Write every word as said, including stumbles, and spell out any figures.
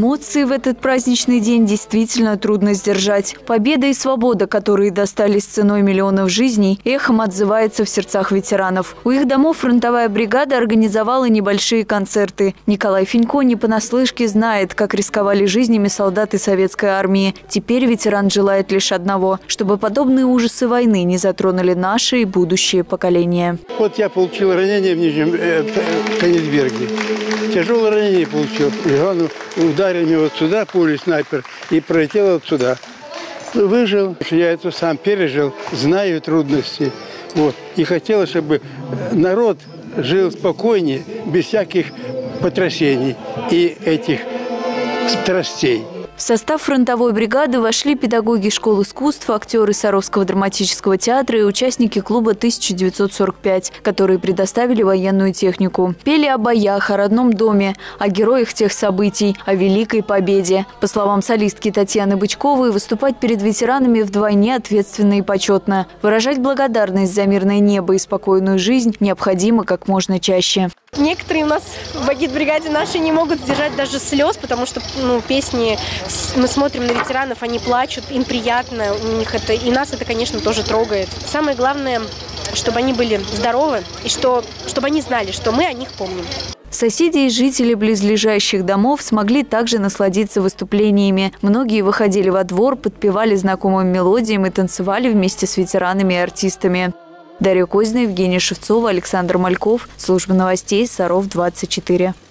Эмоции в этот праздничный день действительно трудно сдержать. Победа и свобода, которые достались ценой миллионов жизней, эхом отзывается в сердцах ветеранов. У их домов фронтовая бригада организовала небольшие концерты. Николай Фенько не понаслышке знает, как рисковали жизнями солдаты советской армии. Теперь ветеран желает лишь одного – чтобы подобные ужасы войны не затронули наши и будущие поколения. Вот я получил ранение в Нижнем э, Кенигсберге. Тяжелое ранение получил. Он ударил меня вот сюда, пулей снайпер, и пролетел вот сюда. Выжил. Я это сам пережил, знаю трудности. Вот. И хотелось, чтобы народ жил спокойнее, без всяких потрясений и этих страстей. В состав фронтовой бригады вошли педагоги школ искусств, актеры Саровского драматического театра и участники клуба тысяча девятьсот сорок пять, которые предоставили военную технику. Пели о боях, о родном доме, о героях тех событий, о великой победе. По словам солистки Татьяны Бычковой, выступать перед ветеранами вдвойне ответственно и почетно. Выражать благодарность за мирное небо и спокойную жизнь необходимо как можно чаще. Некоторые у нас в агитбригаде наши не могут сдержать даже слез, потому что ну, песни, мы смотрим на ветеранов, они плачут, им приятно, у них это, и нас это, конечно, тоже трогает. Самое главное, чтобы они были здоровы и что, чтобы они знали, что мы о них помним. Соседи и жители близлежащих домов смогли также насладиться выступлениями. Многие выходили во двор, подпевали знакомым мелодиям и танцевали вместе с ветеранами и артистами. Дарья Козина, Евгения Шевцова, Александр Мальков. Служба новостей Саров двадцать четыре.